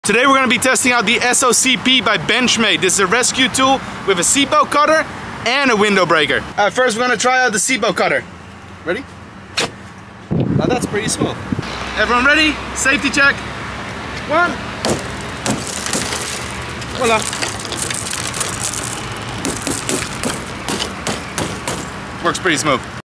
Today we're going to be testing out the SOCP by Benchmade. This is a rescue tool with a seatbelt cutter and a window breaker. First we're going to try out the seatbelt cutter. Ready? Now that's pretty smooth. Everyone ready? Safety check. 1. Voila. Works pretty smooth.